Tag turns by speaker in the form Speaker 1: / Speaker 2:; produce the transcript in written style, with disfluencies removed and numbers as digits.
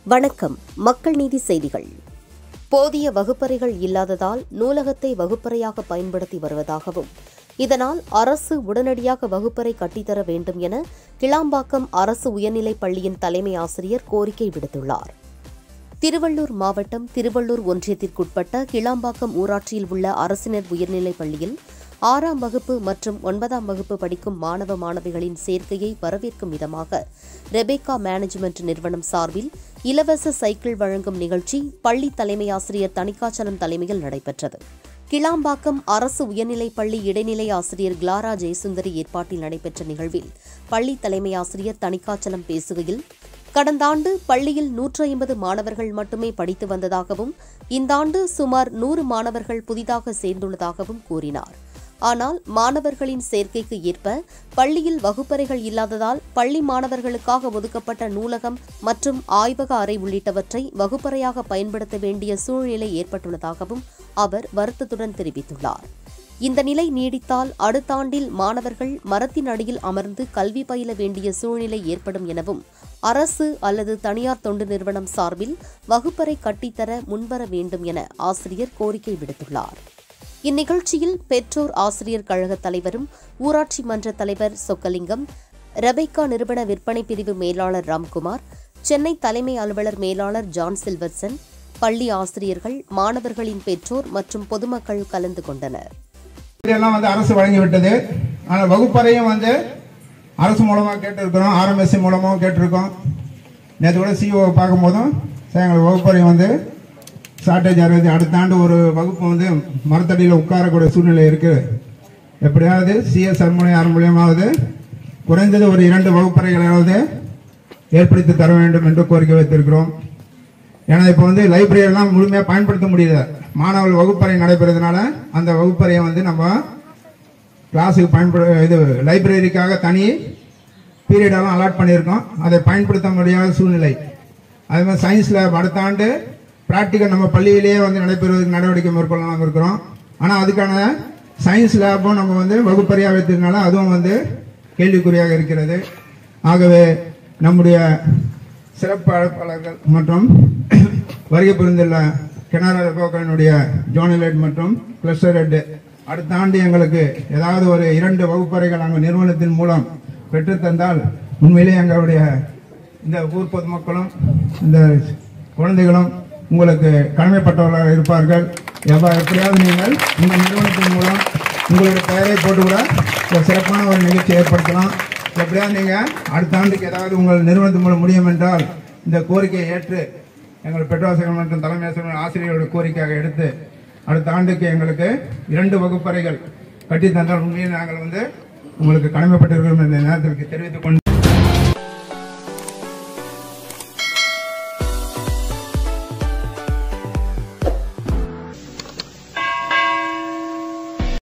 Speaker 1: வணக்கம். மக்கள் நீதி செய்திகள். போதிய வகுப்பறைகள் இல்லாததால் நூலகத்தை வகுப்பறையாக பயன்படுத்தி வருவதாகவும், இதனால் அரசு உடனடியாக வகுப்பறை கட்டித்தர வேண்டும் என கிளாம்பாக்கம் அரசு உயர்நிலைப் பள்ளியின் தலைமை ஆசிரியர் கோரிக்கை விடுத்துள்ளார். திருவள்ளூர் மாவட்டம் திருவள்ளூர் ஒன்றியத்திற்குட்பட்ட கிளாம்பாக்கம் ஊராட்சியில் உள்ள அரசினர் உயர்நிலைப் பள்ளியில் 6ஆம் வகுப்பு மற்றும் 9ஆம் வகுப்பு படிக்கும் மாணவ மாணவிகளின் சேர்க்கையை வரவேற்கும் விதமாக ரெபேக்கா மேனேஜ்மெண்ட் நிறுவனம் சார்பில் இலவச சைக்கிள் வழங்கும் நிகழ்ச்சி பள்ளி தலைமை ஆசிரியர் தணிகாச்சலம் தலைமையில் நடைபெற்றது. கிளாம்பாக்கம் அரசு உயர்நிலைப் பள்ளி இடைநிலை ஆசிரியர் கிளாரா ஜெயசுந்தரி ஏற்பாட்டில் நடைபெற்ற நிகழ்வில் பள்ளி தலைமை ஆசிரியர் தணிகாச்சலம் பேசுகையில், கடந்த ஆண்டு பள்ளியில் 150 மாணவர்கள் மட்டுமே படித்து வந்ததாகவும், இந்த ஆண்டு சுமார் 100 மாணவர்கள் புதிதாக சேர்ந்துள்ளதாகவும் கூறினார். ஆனால் மாணவர்களின் சேர்க்கைக்கு ஏற்ப பள்ளியில் வகுப்பறைகள் இல்லாததால் பள்ளி மாணவர்களுக்காக ஒதுக்கப்பட்ட நூலகம் மற்றும் ஆய்வக அறை உள்ளிட்டவற்றை வகுப்பறையாக பயன்படுத்த வேண்டிய சூழ்நிலை ஏற்பட்டுள்ளதாகவும் அவர் வருத்தத்துடன் தெரிவித்துள்ளார். இந்த நிலை நீடித்தால் அடுத்த ஆண்டில் மாணவர்கள் மரத்தின் அடியில் அமர்ந்து கல்வி பயில வேண்டிய சூழ்நிலை ஏற்படும் எனவும், அரசு அல்லது தனியார் தொண்டு நிறுவனம் சார்பில் வகுப்பறை கட்டித்தர முன்வர வேண்டும் என ஆசிரியர் கோரிக்கை விடுத்துள்ளார். இந்நிகழ்ச்சியில் பெற்றோர் ஆசிரியர் கழக தலைவரும் ஊராட்சி மன்ற தலைவர் சொக்கலிங்கம், ரெபேக்கா நிறுவன விற்பனை பிரிவு மேலாளர் ராம்குமார், சென்னை தலைமை அலுவலர் மேலாளர் ஜான் சில்வர்சன், பள்ளி ஆசிரியர்கள், மாணவர்களின் பெற்றோர் மற்றும் பொதுமக்கள் கலந்து கொண்டனர்.
Speaker 2: அரசு வழங்கிவிட்டது. ஆனால் வகுப்பறையும் அரசு மூலமாக கேட்டிருக்கிறோம், RMSC மூலமாக கேட்டிருக்கோம். நேற்று கூட CEO பார்க்கும் போதும் எங்களுக்கு வகுப்பறை ஷார்டேஜ் ஆகுது. அடுத்த ஆண்டு ஒரு வகுப்பு மரத்தடியில் உட்காரக்கூடிய சூழ்நிலை இருக்கு. எப்படியாவது CSR மூலியமாவது குறைந்தது ஒரு 2 வகுப்பறைகளாவது ஏற்படுத்தி தர வேண்டும் என்று கோரிக்கை வைத்திருக்கிறோம். ஏன்னா இப்போ லைப்ரரியெல்லாம் முழுமையாக பயன்படுத்த முடியல. மாணவர்கள் வகுப்பறை நடைபெறதுனால அந்த வகுப்பறையை நம்ம கிளாஸுக்கு லைப்ரரிக்காக தனி பீரியடெல்லாம் அலாட் பண்ணியிருக்கோம். அதை பயன்படுத்த முடியாத சூழ்நிலை. அதே மாதிரி சயின்ஸ் லேப் அடுத்த ஆண்டு பிராக்டிக்கல் நம்ம பள்ளியிலேயே நடைபெறுவதற்கு நடவடிக்கை மேற்கொள்ளலாம் இருக்கிறோம். ஆனால் அதுக்கான சயின்ஸ் லேபும் நம்ம வகுப்பறையாக வைத்ததுனால அதுவும் கேள்விக்குறியாக இருக்கிறது. ஆகவே நம்முடைய சிறப்பு அழைப்பாளர்கள் மற்றும் வருகை புரிந்துள்ள கனரா ரெபேக்காவினுடைய ஜோனல் ஹெட் மற்றும் கிளஸ்டர் ஹெட் அடுத்த ஆண்டு எங்களுக்கு ஏதாவது ஒரு 2 வகுப்பறைகள் நாங்கள் நிறுவனத்தின் மூலம் பெற்றுத்தந்தால் உண்மையிலேயே எங்களுடைய இந்த ஊர் பொதுமக்களும் இந்த குழந்தைகளும் உங்களுக்கு கடமைப்பட்டவர்களாக இருப்பார்கள். எப்படியாவது நீங்கள் இந்த நிறுவனத்தின் மூலம் உங்களுடைய பெயரை போட்டு கூட சிறப்பான ஒரு நிகழ்ச்சி ஏற்படுத்தலாம். எப்படியாவது நீங்கள் அடுத்த ஆண்டுக்கு ஏதாவது உங்கள் நிறுவனத்தின் மூலம் முடியும் என்றால் இந்த கோரிக்கையை ஏற்று எங்கள் பெற்றோர்கள் மற்றும் தலைமை ஆசிரியர்களுடைய கோரிக்கையாக எடுத்து அடுத்த ஆண்டுக்கு எங்களுக்கு 2 வகுப்பறைகள் கட்டித்தந்தால் உண்மையில் நாங்கள் உங்களுக்கு கடமைப்பட்டிருக்கிறோம் என்ற நேரத்திற்கு தெரிவித்துக் கொண்டு